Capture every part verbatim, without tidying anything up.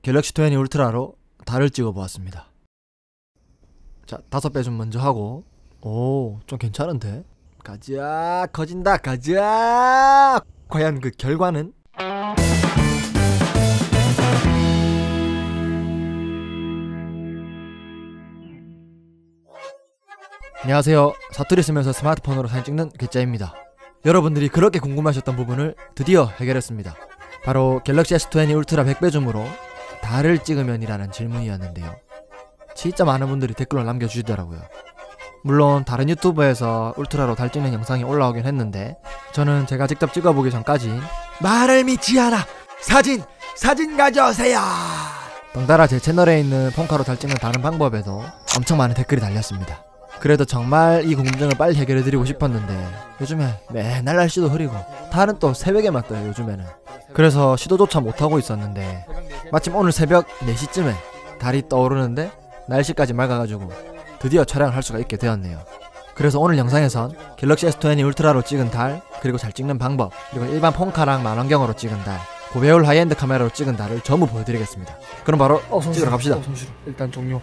갤럭시 이십 울트라로 달을 찍어보았습니다. 자, 다섯 배 좀 먼저 하고. 오, 좀 괜찮은데? 가자, 커진다, 가자! 과연 그 결과는? 안녕하세요. 사투리 쓰면서 스마트폰으로 사진 찍는 괴짜입니다. 여러분들이 그렇게 궁금하셨던 부분을 드디어 해결했습니다. 바로 갤럭시 에스 이십 울트라 백 배 줌으로 달을 찍으면 이라는 질문이었는데요. 진짜 많은 분들이 댓글로 남겨주시더라고요. 물론 다른 유튜브에서 울트라로 달 찍는 영상이 올라오긴 했는데 저는 제가 직접 찍어보기 전까지 말을 믿지 않아! 사진! 사진 가져오세요! 덩달아 제 채널에 있는 폰카로 달 찍는 다른 방법에도 엄청 많은 댓글이 달렸습니다. 그래도 정말 이 궁금증을 빨리 해결해드리고 싶었는데 요즘에 맨날 날씨도 흐리고 달은 또 새벽에만 떠요, 요즘에는. 그래서 시도조차 못하고 있었는데 마침 오늘 새벽 네 시쯤에 달이 떠오르는데 날씨까지 맑아가지고 드디어 촬영을 할 수가 있게 되었네요. 그래서 오늘 영상에선 갤럭시 에스 이십 울트라로 찍은 달, 그리고 잘 찍는 방법, 그리고 일반 폰카랑 망원경으로 찍은 달, 고배율 하이엔드 카메라로 찍은 달을 전부 보여드리겠습니다. 그럼 바로 어, 찍으러 갑시다. 어, 일단 종료.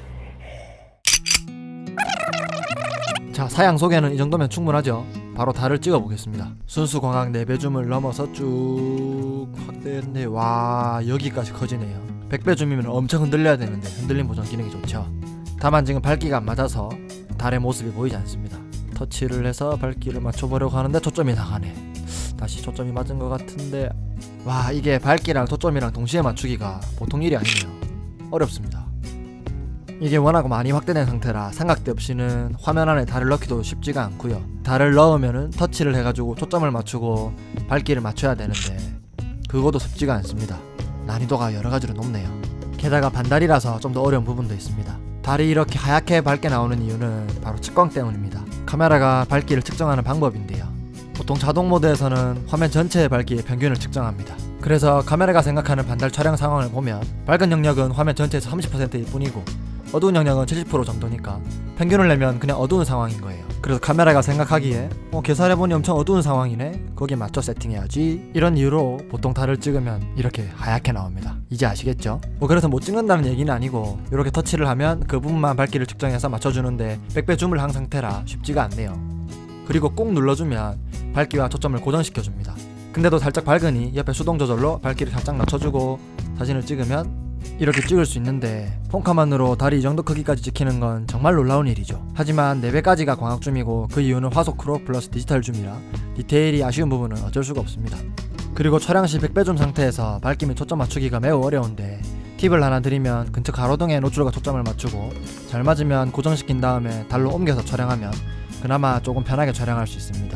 자, 사양 소개는 이 정도면 충분하죠. 바로 달을 찍어보겠습니다. 순수 광학 네 배 줌을 넘어서 쭉 확대했는데 와, 여기까지 커지네요. 백 배 줌이면 엄청 흔들려야 되는데 흔들림 보정 기능이 좋죠. 다만 지금 밝기가 안 맞아서 달의 모습이 보이지 않습니다. 터치를 해서 밝기를 맞춰보려고 하는데 초점이 나가네. 다시 초점이 맞은 것 같은데 와, 이게 밝기랑 초점이랑 동시에 맞추기가 보통 일이 아니네요. 어렵습니다. 이게 워낙 많이 확대된 상태라 삼각대 없이는 화면 안에 달을 넣기도 쉽지가 않고요. 달을 넣으면은 터치를 해가지고 초점을 맞추고 밝기를 맞춰야 되는데 그것도 쉽지가 않습니다. 난이도가 여러가지로 높네요. 게다가 반달이라서 좀 더 어려운 부분도 있습니다. 달이 이렇게 하얗게 밝게 나오는 이유는 바로 측광 때문입니다. 카메라가 밝기를 측정하는 방법인데요. 보통 자동 모드에서는 화면 전체의 밝기의 평균을 측정합니다. 그래서 카메라가 생각하는 반달 촬영 상황을 보면 밝은 영역은 화면 전체에서 삼십 퍼센트일 뿐이고 어두운 영역은 칠십 퍼센트 정도니까 평균을 내면 그냥 어두운 상황인 거예요. 그래서 카메라가 생각하기에 어, 계산해보니 엄청 어두운 상황이네, 거기에 맞춰 세팅해야지, 이런 이유로 보통 달을 찍으면 이렇게 하얗게 나옵니다. 이제 아시겠죠? 뭐 그래서 못 찍는다는 얘기는 아니고 이렇게 터치를 하면 그 부분만 밝기를 측정해서 맞춰주는데 백 배 줌을 한 상태라 쉽지가 않네요. 그리고 꾹 눌러주면 밝기와 초점을 고정시켜줍니다. 근데도 살짝 밝으니 옆에 수동 조절로 밝기를 살짝 낮춰주고 사진을 찍으면 이렇게 찍을 수 있는데 폰카만으로 달이 이 정도 크기까지 찍히는 건 정말 놀라운 일이죠. 하지만 네 배까지가 광학 줌이고 그 이유는 화소 크롭 플러스 디지털 줌이라 디테일이 아쉬운 부분은 어쩔 수가 없습니다. 그리고 촬영 시 백 배 줌 상태에서 밝기 및 초점 맞추기가 매우 어려운데 팁을 하나 드리면 근처 가로등에 노출과 초점을 맞추고 잘 맞으면 고정시킨 다음에 달로 옮겨서 촬영하면 그나마 조금 편하게 촬영할 수 있습니다.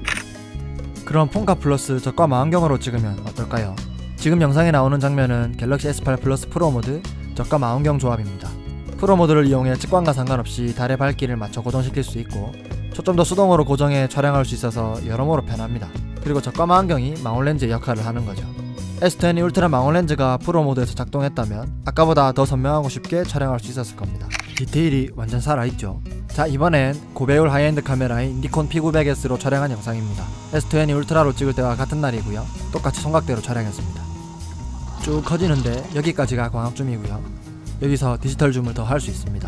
그럼 폰카 플러스 저가 망원경으로 찍으면 어떨까요? 지금 영상에 나오는 장면은 갤럭시 에스 팔 플러스 프로 모드 저가 망원경 조합입니다. 프로 모드를 이용해 측광과 상관없이 달의 밝기를 맞춰 고정시킬 수 있고 초점도 수동으로 고정해 촬영할 수 있어서 여러모로 편합니다. 그리고 저가 망원경이 망원렌즈의 역할을 하는 거죠. 에스 이십 울트라 망원렌즈가 프로 모드에서 작동했다면 아까보다 더 선명하고 쉽게 촬영할 수 있었을 겁니다. 디테일이 완전 살아있죠. 자, 이번엔 고배율 하이엔드 카메라인 니콘 피 구백 에스로 촬영한 영상입니다. 에스 이십 울트라로 찍을 때와 같은 날이고요. 똑같이 삼각대로 촬영했습니다. 쭉 커지는데 여기까지가 광학 줌이고요. 여기서 디지털 줌을 더 할 수 있습니다.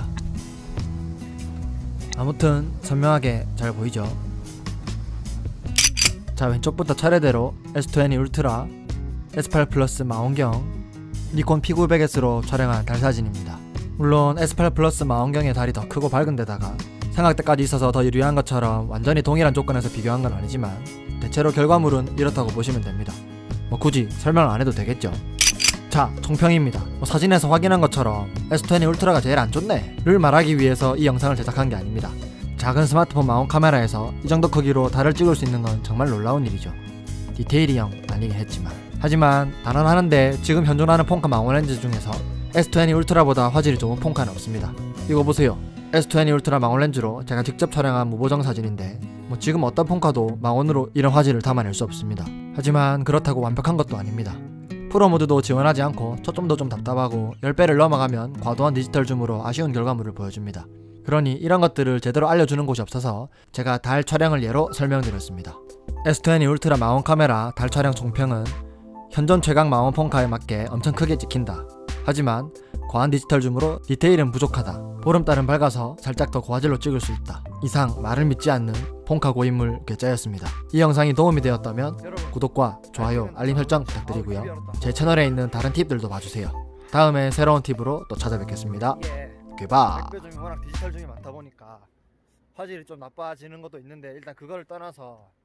아무튼 선명하게 잘 보이죠? 자, 왼쪽부터 차례대로 에스 이십 울트라, 에스 팔 플러스 망원경, 니콘 피 구백 에스로 촬영한 달 사진입니다. 물론 에스 팔 플러스 망원경의 달이 더 크고 밝은 데다가 삼각대까지 있어서 더 유리한 것처럼 완전히 동일한 조건에서 비교한 건 아니지만 대체로 결과물은 이렇다고 보시면 됩니다. 뭐 굳이 설명을 안 해도 되겠죠. 자, 총평입니다. 뭐 사진에서 확인한 것처럼 에스 이십 울트라가 제일 안 좋네 를 말하기 위해서 이 영상을 제작한 게 아닙니다. 작은 스마트폰 망원 카메라에서 이 정도 크기로 달을 찍을 수 있는 건 정말 놀라운 일이죠. 디테일이 영 아니긴 했지만 하지만 단언하는데 지금 현존하는 폰카 망원 렌즈 중에서 에스 이십 울트라보다 화질이 좋은 폰카는 없습니다. 이거 보세요. 에스 이십 울트라 망원 렌즈로 제가 직접 촬영한 무보정 사진인데 뭐 지금 어떤 폰카도 망원으로 이런 화질을 담아낼 수 없습니다. 하지만 그렇다고 완벽한 것도 아닙니다. 프로 모드도 지원하지 않고 초점도 좀 답답하고 십 배를 넘어가면 과도한 디지털 줌으로 아쉬운 결과물을 보여줍니다. 그러니 이런 것들을 제대로 알려주는 곳이 없어서 제가 달 촬영을 예로 설명드렸습니다. 에스 이십 울트라 망원 카메라 달 촬영 총평은 현존 최강 망원 폰카에 맞게 엄청 크게 찍힌다, 하지만 과한 디지털 줌으로 디테일은 부족하다. 보름달은 밝아서 살짝 더 고화질로 찍을 수 있다. 이상 말을 믿지 않는 폰카 고인물 괴짜였습니다. 이 영상이 도움이 되었다면 구독과 좋아요, 알림 설정 부탁드리고요. 제 채널에 있는 다른 팁들도 봐주세요. 다음에 새로운 팁으로 또 찾아뵙겠습니다. 굿바이. 백배 줌이 워낙 디지털 줌이 많다 보니까 화질이 좀 나빠지는 것도 있는데 일단 그거를 떠나서